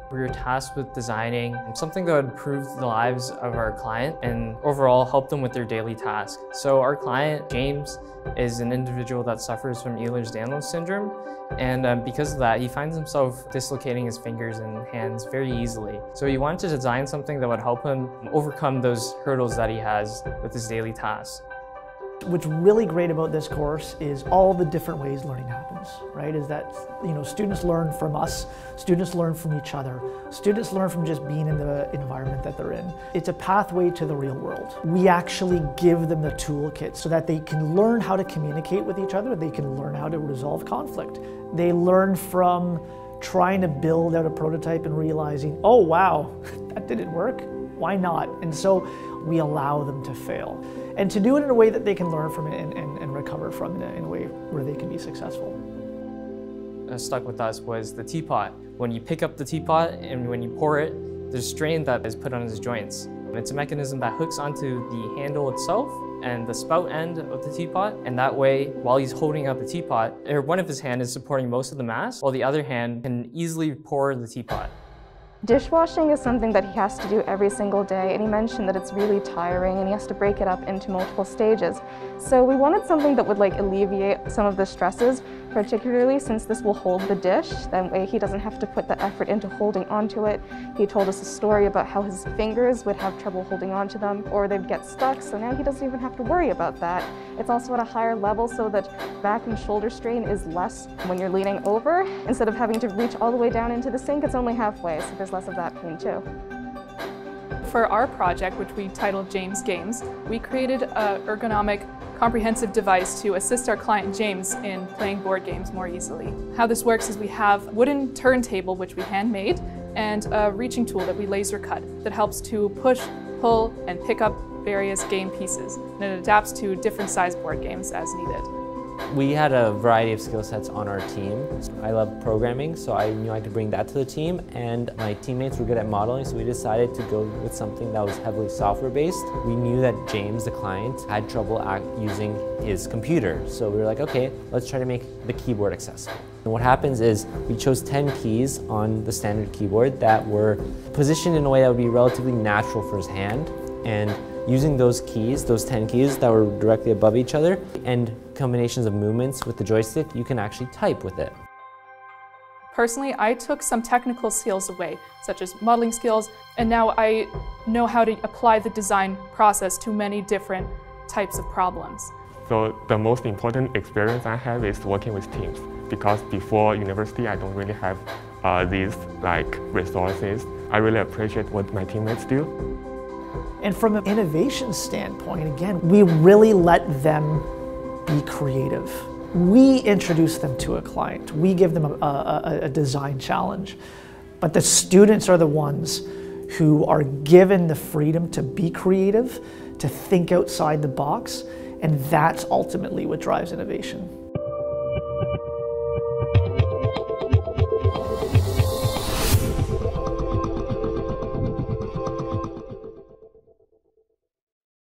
We were tasked with designing something that would improve the lives of our client and overall help them with their daily task. So our client, James, is an individual that suffers from Ehlers-Danlos syndrome, and because of that, he finds himself dislocating his fingers and hands very easily. So he wanted to design something that would help him overcome those hurdles that he has with his daily tasks. What's really great about this course is all the different ways learning happens, right? Is that, students learn from us, students learn from each other, students learn from just being in the environment that they're in. It's a pathway to the real world. We actually give them the toolkit so that they can learn how to communicate with each other, they can learn how to resolve conflict. They learn from trying to build out a prototype and realizing, oh wow, that didn't work, why not? And so we allow them to fail. And to do it in a way that they can learn from it and recover from it in a way where they can be successful. Stuck with us was the teapot. When you pick up the teapot and when you pour it, there's strain that is put on his joints. It's a mechanism that hooks onto the handle itself and the spout end of the teapot, and that way, while he's holding up the teapot, one of his hands is supporting most of the mass, while the other hand can easily pour the teapot. Dishwashing is something that he has to do every single day, and he mentioned that it's really tiring and he has to break it up into multiple stages. So we wanted something that would alleviate some of the stresses, particularly since this will hold the dish. That way he doesn't have to put the effort into holding onto it. He told us a story about how his fingers would have trouble holding onto them or they'd get stuck, so now he doesn't even have to worry about that. It's also at a higher level so that back and shoulder strain is less when you're leaning over. Instead of having to reach all the way down into the sink, it's only halfway, so there's less of that pain too. For our project, which we titled James Games, we created an ergonomic, comprehensive device to assist our client James in playing board games more easily. How this works is we have a wooden turntable, which we handmade, and a reaching tool that we laser cut that helps to push, pull, and pick up various game pieces, and it adapts to different size board games as needed. We had a variety of skill sets on our team. I love programming, so I knew I could bring that to the team, and my teammates were good at modeling, so we decided to go with something that was heavily software-based. We knew that James, the client, had trouble using his computer, so we were like, okay, let's try to make the keyboard accessible. And what happens is we chose 10 keys on the standard keyboard that were positioned in a way that would be relatively natural for his hand, and using those keys, those 10 keys that were directly above each other, and combinations of movements with the joystick, you can actually type with it. Personally, I took some technical skills away, such as modeling skills, and now I know how to apply the design process to many different types of problems. So the most important experience I have is working with teams, because before university I don't really have these resources. I really appreciate what my teammates do. And from an innovation standpoint, again, we really let them be creative. We introduce them to a client. We give them a design challenge. But the students are the ones who are given the freedom to be creative, to think outside the box, and that's ultimately what drives innovation.